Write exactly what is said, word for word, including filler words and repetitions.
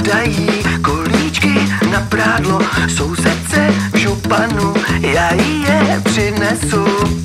dají kolíčky na prádlo, sousedce v županu, já jí je přinesu.